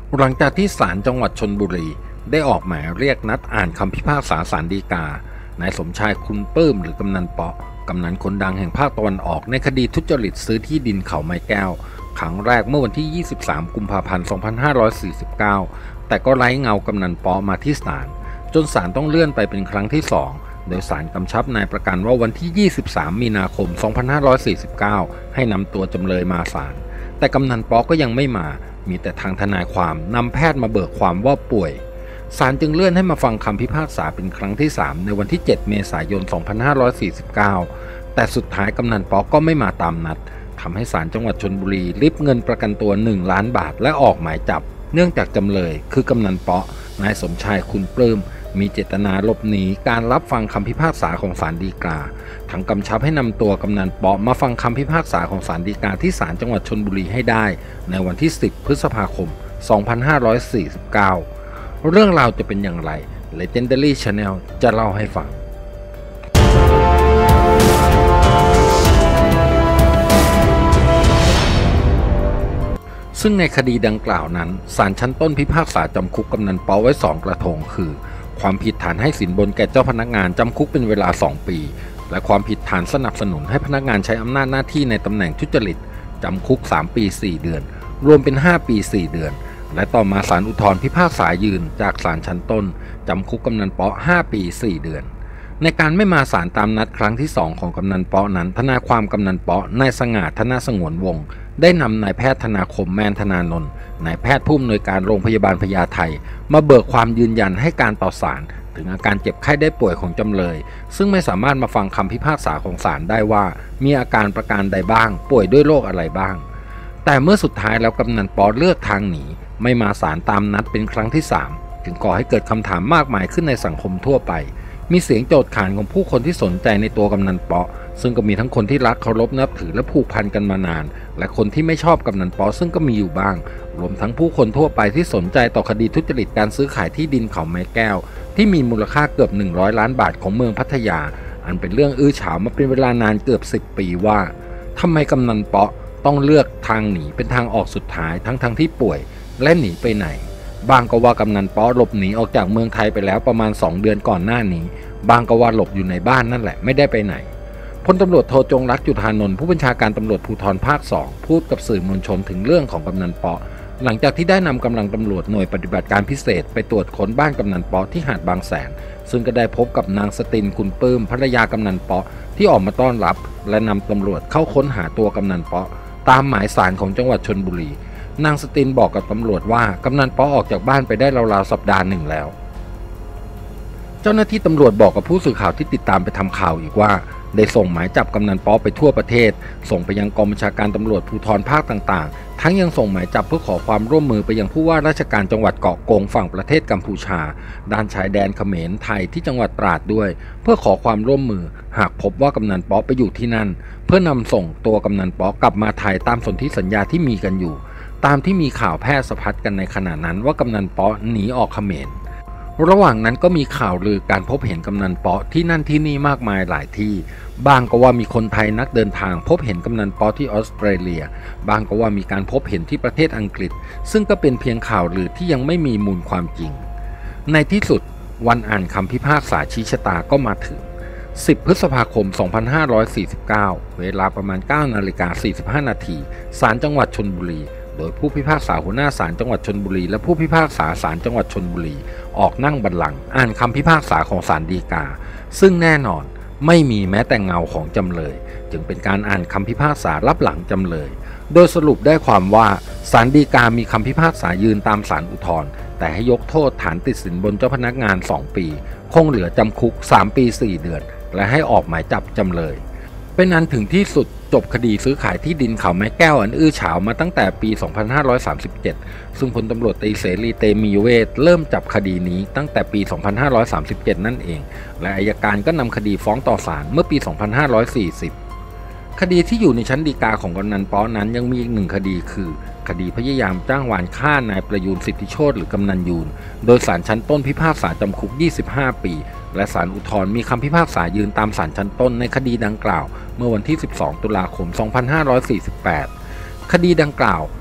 หลังจากที่ศาลจังหวัดชลบุรีได้ออกหมายเรียกนัดอ่านคำพิพากษาศาลฎีกานายสมชายคุณปลื้มหรือกำนันเปาะกำนันคนดังแห่งภาคตะวันออกในคดีทุจริตซื้อที่ดินเขาไม้แก้วครั้งแรกเมื่อวันที่ 23 กุมภาพันธ์ 2549 แต่ก็ไร้เงากำนันเปาะมาที่ศาลจนศาลต้องเลื่อนไปเป็นครั้งที่ 2 โดยศาลกำชับนายประกันว่าวันที่ 23 มีนาคม 2549 ให้นำตัวจำเลยมาศาลแต่กำนันเปาะก็ยังไม่มามีแต่ทางทนายความนำแพทย์มาเบิกความว่าป่วยศาลจึงเลื่อนให้มาฟังคำพิพากษาเป็นครั้งที่ 3 ในวันที่ 7 เมษายน 2549 แต่สุดท้ายกำนันเปาะก็ไม่มาตามนัดทำให้ศาลจังหวัดชลบุรีริบเงินประกันตัว 1 ล้านบาทและออกหมายจับเนื่องจากจำเลยคือกำนันเปาะนายสมชายคุณปลื้มมีเจตนาหลบหนีการรับฟังคำพิพากษาของศาลฎีกาทั้งกำชับให้นำตัวกำนันเปาะมาฟังคำพิพากษาของศาลฎีกาที่ศาลจังหวัดชลบุรีให้ได้ในวันที่ 10 พฤษภาคม 2549 เรื่องราวจะเป็นอย่างไร Legendary Channel จะเล่าให้ฟังซึ่งในคดีดังกล่าวนั้นศาลชั้นต้นพิพากษาจำคุกกำนันเปาไว้2กระทงคือความผิดฐานให้สินบนแก่เจ้าพนักงานจำคุกเป็นเวลา2 ปีและความผิดฐานสนับสนุนให้พนักงานใช้อำนาจหน้าที่ในตำแหน่งทุจริตจำคุก3 ปี 4 เดือนรวมเป็น5 ปี 4 เดือนและต่อมาศาลอุทธรณ์พิพากษายืนจากศาลชั้นต้นจำคุกกำนันเปาะ5 ปี 4 เดือนในการไม่มาศาลตามนัดครั้งที่ 2 ของกำนันเปาะนั้นทนายความกำนันเปาะนายสง่าธนสงวนวงศ์ได้นำนายแพทย์ธนาคมแมนธนานนท์นายแพทย์ผู้อำนวยการโรงพยาบาลพญาไทมาเบิกความยืนยันให้การต่อศาลถึงอาการเจ็บไข้ได้ป่วยของจำเลยซึ่งไม่สามารถมาฟังคำพิพากษาของศาลได้ว่ามีอาการประการใดบ้างป่วยด้วยโรคอะไรบ้างแต่เมื่อสุดท้ายแล้วกำนันเปาะเลือกทางหนีไม่มาศาลตามนัดเป็นครั้งที่ 3จึงก่อให้เกิดคำถามมากมายขึ้นในสังคมทั่วไปมีเสียงโจทย์ขานของผู้คนที่สนใจในตัวกำนันเปาะซึ่งก็มีทั้งคนที่รักเคารพนับถือและผูกพันกันมานานและคนที่ไม่ชอบกำนันเปาะซึ่งก็มีอยู่บ้างรวมทั้งผู้คนทั่วไปที่สนใจต่อคดีทุจริตการซื้อขายที่ดินเขาไม้แก้วที่มีมูลค่าเกือบ100 ล้านบาทของเมืองพัทยาอันเป็นเรื่องอื้อฉาวมาเป็นเวลานานเกือบ10 ปีว่าทำไมกำนันเปาะต้องเลือกทางหนีเป็นทางออกสุดท้ายทั้งที่ป่วยและหนีไปไหนบางก็ว่ากำนันเปาะหลบหนีออกจากเมืองไทยไปแล้วประมาณ2 เดือนก่อนหน้านี้บางก็ว่าหลบอยู่ในบ้านนั่นแหละไม่ได้ไปไหนพลตำรวจโทจงรักจุฑานนท์ผู้บัญชาการตำรวจภูธรภาค 2พูดกับสื่อมวลชนถึงเรื่องของกำนันเปาะหลังจากที่ได้นำกำลังตำรวจหน่วยปฏิบัติการพิเศษไปตรวจค้นบ้านกำนันเปาะที่หาดบางแสนซึ่งก็ได้พบกับนางสตินคุณปลื้มภรรยากำนันเปาะที่ออกมาต้อนรับและนำตำรวจเข้าค้นหาตัวกำนันเปาะตามหมายศาลของจังหวัดชลบุรีนางสตินบอกกับตำรวจว่ากำนันเปาะออกจากบ้านไปได้ราวๆสัปดาห์หนึ่งแล้วเจ้าหน้าที่ตำรวจบอกกับผู้สื่อข่าวที่ติดตามไปทำข่าวอีกว่าได้ส่งหมายจับกำนันเปาะไปทั่วประเทศส่งไปยังกองบัญชาการตำรวจภูธรภาคต่างๆทั้งยังส่งหมายจับเพื่อขอความร่วมมือไปยังผู้ว่าราชการจังหวัดเกาะกงฝั่งประเทศกัมพูชาด้านชายแดนเขมรไทยที่จังหวัดตราดด้วยเพื่อขอความร่วมมือหากพบว่ากำนันเปาะไปอยู่ที่นั่นเพื่อนำส่งตัวกำนันเปาะกลับมาไทยตามสนธิสัญญาที่มีกันอยู่ตามที่มีข่าวแพร่สะพัดกันในขณะนั้นว่ากำนันเปาะหนีออกเขมรระหว่างนั้นก็มีข่าวลือการพบเห็นกำนันเปาะที่นั่นที่นี่มากมายหลายที่บางก็ว่ามีคนไทยนักเดินทางพบเห็นกำนันเปาะที่ออสเตรเลียบางก็ว่ามีการพบเห็นที่ประเทศอังกฤษซึ่งก็เป็นเพียงข่าวลือที่ยังไม่มีมูลความจริงในที่สุดวันอ่านคำพิพากษาชี้ชะตาก็มาถึง10 พฤษภาคม 2549 เวลาประมาณ 9:45 น.ศาลจังหวัดชลบุรีโดยผู้พิพากษาหัวหน้าศาลจังหวัดชลบุรีและผู้พิพากษาศาลจังหวัดชลบุรีออกนั่งบัลลังก์อ่านคำพิพากษาของศาลฎีกาซึ่งแน่นอนไม่มีแม้แต่เงาของจำเลยจึงเป็นการอ่านคำพิพากษารับหลังจำเลยโดยสรุปได้ความว่าศาลฎีกามีคำพิพากษายืนตามศาลอุทธรณ์แต่ให้ยกโทษฐานติดสินบนเจ้าพนักงาน2 ปีคงเหลือจำคุก3 ปี 4 เดือนและให้ออกหมายจับจำเลยเป็นอันถึงที่สุดจบคดีซื้อขายที่ดินเขาไม้แก้วอันอื้อฉาวมาตั้งแต่ปี 2537 ซึ่งพลตำรวจตรีเสรีเตมีเวชเริ่มจับคดีนี้ตั้งแต่ปี 2537 นั่นเองและอัยการก็นำคดีฟ้องต่อศาลเมื่อปี 2540 คดีที่อยู่ในชั้นฎีกาของกำนันเปาะนั้นยังมีอีก1 คดีคือคดีพยายามจ้างวานฆ่านายประยูนสิทธิโชติหรือกำนันยูนโดยศาลชั้นต้นพิพากษาจำคุก 25 ปี และศาลอุทธรณ์มีคำพิพากษายืนตามศาลชั้นต้นในคดีดังกล่าวเมื่อวันที่ 12 ตุลาคม 2548 คดีดังกล่าว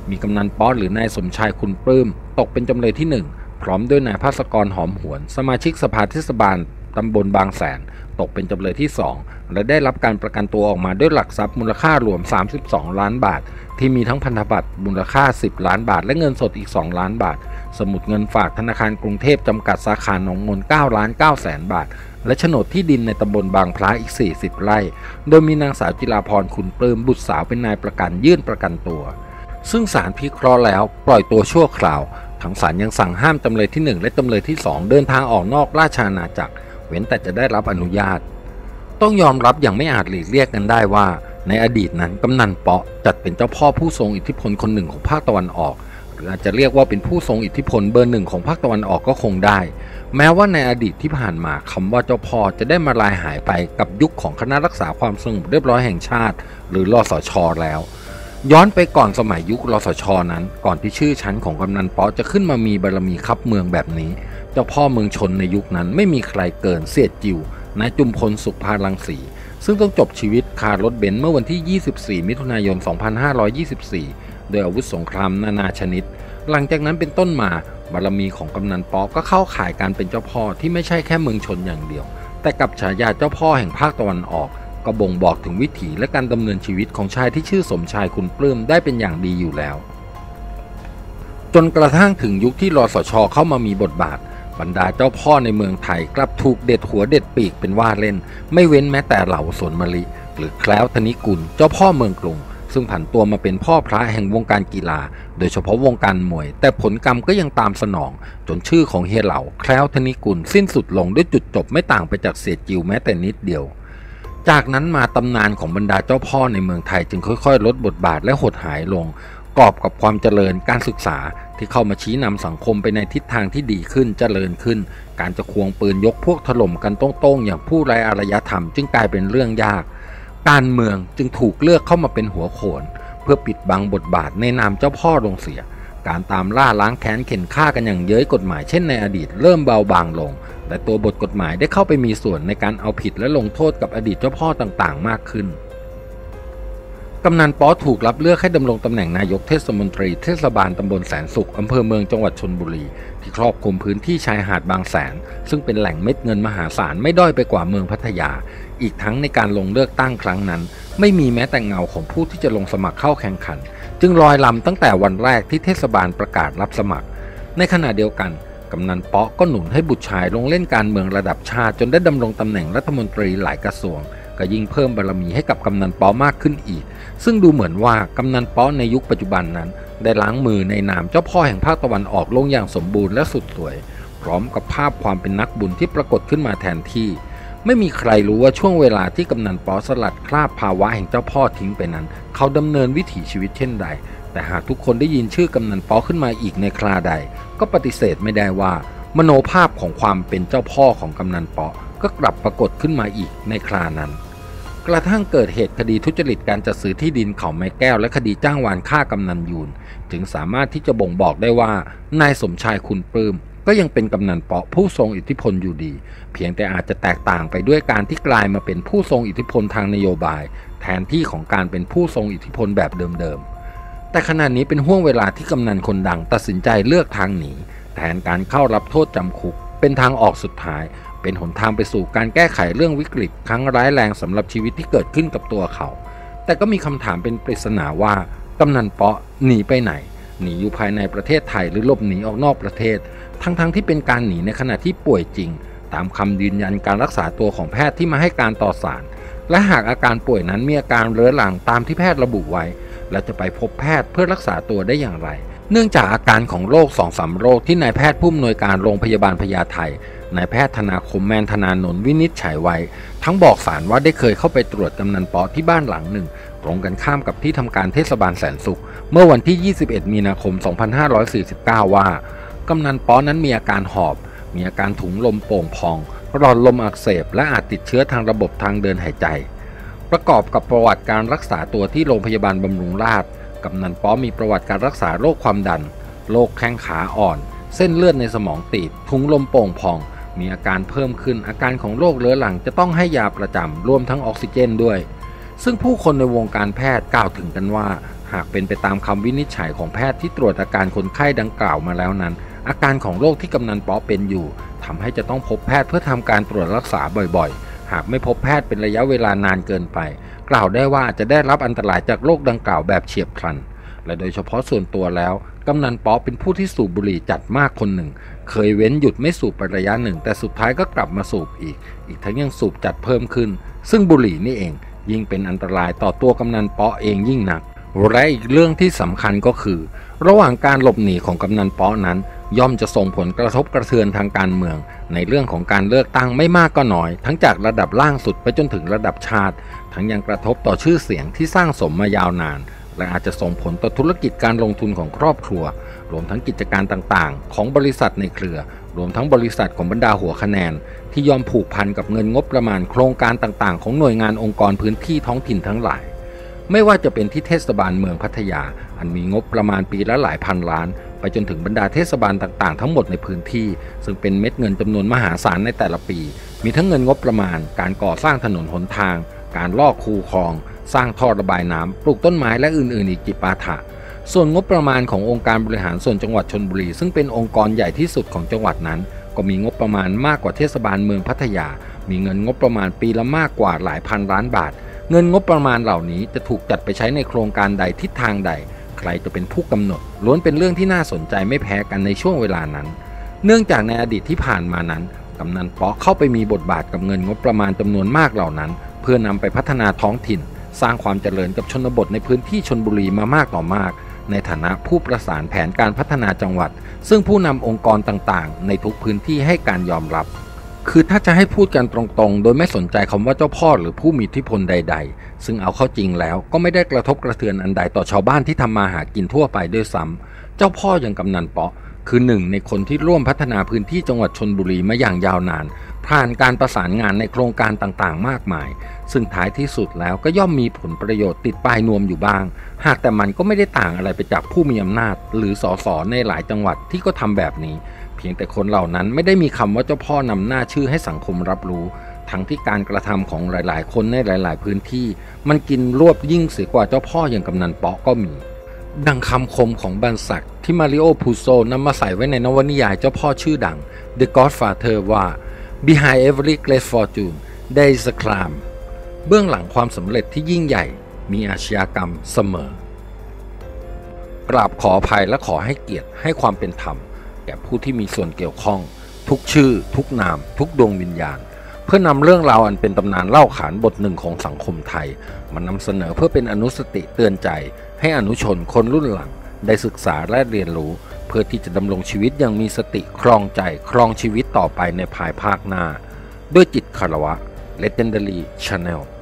มีกำนันป๊อหรือนายสมชายคุณปลื้มตกเป็นจำเลยที่1พร้อมด้วยนายภาสกรหอมหวนสมาชิกสภาเทศบาลตำบลบางแสนตกเป็นจำเลยที่2และได้รับการประกันตัวออกมาด้วยหลักทรัพย์มูลค่ารวม32ล้านบาทที่มีทั้งพันธบัตรมูลค่า10ล้านบาทและเงินสดอีก2ล้านบาทสมุดเงินฝากธนาคารกรุงเทพจำกัดสาขาหนองมน9ล้าน9แสนบาทและโฉนดที่ดินในตำบลบางพระอีก40ไร่โดยมีนางสาวจิราพรคุณปลื้มบุตรสาวเป็นนายประกันยื่นประกันตัวซึ่งศาลพิเคราะห์แล้วปล่อยตัวชั่วคราวทั้งศาลยังสั่งห้ามจำเลยที่1และจำเลยที่2เดินทางออกนอกราชอาณาจักรเว้นแต่จะได้รับอนุญาตต้องยอมรับอย่างไม่อาจหลีกเลี่ยงกันได้ว่าในอดีตนั้นกำนันเปาะจัดเป็นเจ้าพ่อผู้ทรงอิทธิพลคนหนึ่งของภาคตะวันออกหรืออาจจะเรียกว่าเป็นผู้ทรงอิทธิพลเบอร์1ของภาคตะวันออกก็คงได้แม้ว่าในอดีตที่ผ่านมาคำว่าเจ้าพ่อจะได้มาลายหายไปกับยุคของคณะรักษาความสงบเรียบร้อยแห่งชาติหรือรสช.แล้วย้อนไปก่อนสมัยยุครสช.นั้นก่อนที่ชื่อชั้นของกำนันเปาะจะขึ้นมามีบารมีคับเมืองแบบนี้เจ้าพ่อเมืองชนในยุคนั้นไม่มีใครเกินเสียจิ๋วนายจุมพลสุขพารังสีซึ่งต้องจบชีวิตคารถเบนซ์เมื่อวันที่24มิถุนายน2524โดยอาวุธสงครามนานาชนิดหลังจากนั้นเป็นต้นมาบารมีของกำนันเปาะก็เข้าข่ายการเป็นเจ้าพ่อที่ไม่ใช่แค่เมืองชนอย่างเดียวแต่กับฉายาเจ้าพ่อแห่งภาคตะวันออกก็บ่งบอกถึงวิถีและการดำเนินชีวิตของชายที่ชื่อสมชายคุณปลื้มได้เป็นอย่างดีอยู่แล้วจนกระทั่งถึงยุคที่รสช.เข้ามามีบทบาทบรรดาเจ้าพ่อในเมืองไทยกลับถูกเด็ดหัวเด็ดปีกเป็นว่าเล่นไม่เว้นแม้แต่เหล่าสวนมะลิหรือแคล้วธนิกุลเจ้าพ่อเมืองกรุงซึ่งผันตัวมาเป็นพ่อพระแห่งวงการกีฬาโดยเฉพาะวงการมวยแต่ผลกรรมก็ยังตามสนองจนชื่อของเฮียเหล่าแคล้วธนิกุลสิ้นสุดลงด้วยจุดจบไม่ต่างไปจากเสียจิวแม้แต่นิดเดียวจากนั้นมาตำนานของบรรดาเจ้าพ่อในเมืองไทยจึงค่อยๆลดบทบาทและหดหายลงกอบกับความเจริญการศึกษาที่เข้ามาชี้นำสังคมไปในทิศทางที่ดีขึ้นเจริญขึ้นการจะควงปืนยกพวกถล่มกันโต้งๆอย่างผู้ไร้อารยธรรมจึงกลายเป็นเรื่องยากการเมืองจึงถูกเลือกเข้ามาเป็นหัวโขนเพื่อปิดบังบทบาทในนามเจ้าพ่อลงเสียการตามล่าล้างแค้นเข็นฆ่ากันอย่างเย้ยกฎหมายเช่นในอดีตเริ่มเบาบางลงแต่ตัวบทกฎหมายได้เข้าไปมีส่วนในการเอาผิดและลงโทษกับอดีตเจ้าพ่อต่างๆมากขึ้นกำนันป๊อถูกรับเลือกให้ดำรงตำแหน่งนายกเทศมนตรีเทศบาลตำบลแสนสุขอำเภอเมืองจังหวัดชลบุรีที่ครอบคลุมพื้นที่ชายหาดบางแสนซึ่งเป็นแหล่งเม็ดเงินมหาศาลไม่ด้อยไปกว่าเมืองพัทยาอีกทั้งในการลงเลือกตั้งครั้งนั้นไม่มีแม้แต่เงาของผู้ที่จะลงสมัครเข้าแข่งขันจึงลอยลำตั้งแต่วันแรกที่เทศบาลประกาศรับสมัครในขณะเดียวกันกำนันป๊อก็หนุนให้บุตรชายลงเล่นการเมืองระดับชาติจนได้ดำรงตำแหน่งรัฐมนตรีหลายกระทรวงก็ยิ่งเพิ่มบารมีให้กับกำนันป๊อมากขึ้นอีกซึ่งดูเหมือนว่ากำนันป๊อในยุคปัจจุบันนั้นได้ล้างมือในนามเจ้าพ่อแห่งภาคตะวันออกลงอย่างสมบูรณ์และสุดสวยพร้อมกับภาพความเป็นนักบุญที่ปรากฏขึ้นมาแทนที่ไม่มีใครรู้ว่าช่วงเวลาที่กำนันป๊อสลัดคราบภาวะแห่งเจ้าพ่อทิ้งไปนั้นเขาดำเนินวิถีชีวิตเช่นใดแต่หากทุกคนได้ยินชื่อกำนันป๊อขึ้นมาอีกในคราใดก็ปฏิเสธไม่ได้ว่ามโนภาพของความเป็นเจ้าพ่อของกำนันป๊อก็กลับปรากฏขึ้นมาอีกในครานั้นกระทั่งเกิดเหตุคดีทุจริตการจัดซื้อที่ดินเขาไม้แก้วและคดีจ้างวานฆ่ากำนันยูนจึงสามารถที่จะบ่งบอกได้ว่านายสมชายคุณปลื้มก็ยังเป็นกำนันเปาะผู้ทรงอิทธิพลอยู่ดีเพียงแต่อาจจะแตกต่างไปด้วยการที่กลายมาเป็นผู้ทรงอิทธิพลทางนโยบายแทนที่ของการเป็นผู้ทรงอิทธิพลแบบเดิมๆแต่ขณะนี้เป็นห่วงเวลาที่กำนันคนดังตัดสินใจเลือกทางหนีแทนการเข้ารับโทษจำคุกเป็นทางออกสุดท้ายเป็นหนทางไปสู่การแก้ไขเรื่องวิกฤตครั้งร้ายแรงสำหรับชีวิตที่เกิดขึ้นกับตัวเขาแต่ก็มีคำถามเป็นปริศนาว่ากำนันเปาะหนีไปไหนหนีอยู่ภายในประเทศไทยหรือหลบหนีออกนอกประเทศทั้งที่เป็นการหนีในขณะที่ป่วยจริงตามคำยืนยันการรักษาตัวของแพทย์ที่มาให้การต่อศาลและหากอาการป่วยนั้นมีอาการเรื้อรังตามที่แพทย์ระบุไว้และจะไปพบแพทย์เพื่อรักษาตัวได้อย่างไรเนื่องจากอาการของโรค 2-3 โรคที่นายแพทย์ผู้อำนวยการโรงพยาบาลพญาไทนายแพทย์ธนาคมแมนธนานนท์วินิจฉัยไว้ทั้งบอกศาลว่าได้เคยเข้าไปตรวจกำนันป๊อที่บ้านหลังหนึ่งตรงกันข้ามกับที่ทำการเทศบาลแสนสุขเมื่อวันที่ 21 มีนาคม 2549 ว่ากำนันป๊อนั้นมีอาการหอบมีอาการถุงลมโป่งพองหลอดลมอักเสบและอาจติดเชื้อทางระบบทางเดินหายใจประกอบกับประวัติการรักษาตัวที่โรงพยาบาลบำรุงราษฎร์กำนันป๊อมีประวัติการรักษาโรคความดันโรคแข้งขาอ่อนเส้นเลือดในสมองตีบถุงลมโป่งพองมีอาการเพิ่มขึ้นอาการของโรคเรื้อรังจะต้องให้ยาประจำรวมทั้งออกซิเจนด้วยซึ่งผู้คนในวงการแพทย์กล่าวถึงกันว่าหหากเป็นไปตามคำวินิจฉัยของแพทย์ที่ตรวจอาการคนไข้ดังกล่าวมาแล้วนั้นอาการของโรคที่กำนันป๊อเป็นอยู่ทำให้จะต้องพบแพทย์เพื่อทำการตรวจรักษาบ่อยๆหากไม่พบแพทย์เป็นระยะเวลานานเกินไปกล่าวได้ว่าจะได้รับอันตรายจากโรคดังกล่าวแบบเฉียบพลันและโดยเฉพาะส่วนตัวแล้วกำนันป๊อเป็นผู้ที่สูบบุหรี่จัดมากคนหนึ่งเคยเว้นหยุดไม่สูบไประยะหนึ่งแต่สุดท้ายก็กลับมาสูบอีกทั้งยังสูบจัดเพิ่มขึ้นซึ่งบุหรี่นี่เองยิ่งเป็นอันตรายต่อตัวกำนันป๊อเองยิ่งหนักและอีกเรื่องที่สำคัญก็คือระหว่างการหลบหนีของกำนันป๊อนั้นย่อมจะส่งผลกระทบกระเทือนทางการเมืองในเรื่องของการเลือกตั้งไม่มากก็น้อยทั้งจากระดับล่างสุดไปจนถึงระดับชาติทั้งยังกระทบต่อชื่อเสียงที่สร้างสมมายาวนานและอาจจะส่งผลต่อธุรกิจการลงทุนของครอบครัวรวมทั้งกิจการต่างๆของบริษัทในเครือรวมทั้งบริษัทของบรรดาหัวคะแนนที่ยอมผูกพันกับเงินงบประมาณโครงการต่างๆของหน่วยงานองค์กรพื้นที่ท้องถิ่นทั้งหลายไม่ว่าจะเป็นที่เทศบาลเมืองพัทยาอันมีงบประมาณปีละหลายพันล้านไปจนถึงบรรดาเทศบาลต่างๆทั้งหมดในพื้นที่ซึ่งเป็นเม็ดเงินจำนวนมหาศาลในแต่ละปีมีทั้งเงินงบประมาณการก่อสร้างถนนหนทางการลอกคูคลองสร้างท่อระบายน้ำปลูกต้นไม้และอื่นๆอีกจิปาถะส่วนงบประมาณขององค์การบริหารส่วนจังหวัดชลบุรีซึ่งเป็นองค์กรใหญ่ที่สุดของจังหวัดนั้นก็มีงบประมาณมากกว่าเทศบาลเมืองพัทยามีเงินงบประมาณปีละมากกว่าหลายพันล้านบาทเงินงบประมาณเหล่านี้จะถูกจัดไปใช้ในโครงการใดทิศทางใดใครจะเป็นผู้กำหนดล้วนเป็นเรื่องที่น่าสนใจไม่แพ้กันในช่วงเวลานั้นเนื่องจากในอดีตที่ผ่านมานั้นกำนันป๊อเข้าไปมีบทบาทกับเงินงบประมาณจำนวนมากเหล่านั้นเพื่อนำไปพัฒนาท้องถิ่นสร้างความเจริญกับชนบทในพื้นที่ชลบุรีมามากต่อมากในฐานะผู้ประสานแผนการพัฒนาจังหวัดซึ่งผู้นำองค์กรต่างๆในทุกพื้นที่ให้การยอมรับคือถ้าจะให้พูดกันตรงๆโดยไม่สนใจคำว่าเจ้าพ่อหรือผู้มีอิทธิพลใดๆซึ่งเอาเข้าจริงแล้วก็ไม่ได้กระทบกระเทือนอันใดต่อชาวบ้านที่ทำมาหากินทั่วไปด้วยซ้ำเจ้าพ่ออย่างกำนันป๊อคือหนึ่งในคนที่ร่วมพัฒนาพื้นที่จังหวัดชลบุรีมาอย่างยาวนานผ่านการประสานงานในโครงการต่างๆมากมายซึ่งท้ายที่สุดแล้วก็ย่อมมีผลประโยชน์ติดปลายนวมอยู่บ้างหากแต่มันก็ไม่ได้ต่างอะไรไปจากผู้มีอำนาจหรือสสในหลายจังหวัดที่ก็ทำแบบนี้เพียงแต่คนเหล่านั้นไม่ได้มีคำว่าเจ้าพ่อนำหน้าชื่อให้สังคมรับรู้ทั้งที่การกระทำของหลายๆคนในหลายๆพื้นที่มันกินรวบยิ่งเสียกว่าเจ้าพ่ออย่างกำนันป๊อก็มีดังคำคมของบันสักที่มาริโอพูโซนำมาใส่ไว้ในนวนิยายเจ้าพ่อชื่อดัง The Godfather ว่า Behind every great fortune there is a crime เบื้องหลังความสำเร็จที่ยิ่งใหญ่มีอาชญากรรมเสมอกราบขออภัยและขอให้เกียรติให้ความเป็นธรรมแก่ผู้ที่มีส่วนเกี่ยวข้องทุกชื่อทุกนามทุกดวงวิญญาณเพื่อนำเรื่องราวอันเป็นตำนานเล่าขานบทหนึ่งของสังคมไทยมานำเสนอเพื่อเป็นอนุสติเตือนใจให้อนุชนคนรุ่นหลังได้ศึกษาและเรียนรู้เพื่อที่จะดำรงชีวิตอย่างมีสติครองใจครองชีวิตต่อไปในภายภาคหน้าด้วยจิตคารวะ Legendary Channel